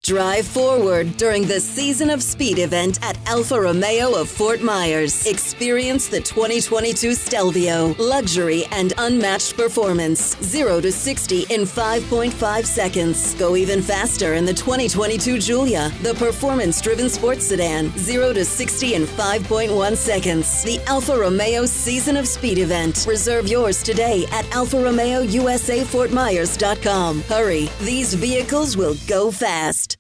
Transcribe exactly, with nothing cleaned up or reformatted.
Drive forward during the Season of Speed event at Alfa Romeo of Fort Myers. Experience the twenty twenty-two Stelvio. Luxury and unmatched performance. zero to sixty in five point five seconds. Go even faster in the twenty twenty-two Giulia, the performance-driven sports sedan. zero to sixty in five point one seconds. The Alfa Romeo Season of Speed event. Reserve yours today at alfa romeo u s a fort myers dot com. Hurry, these vehicles will go fast.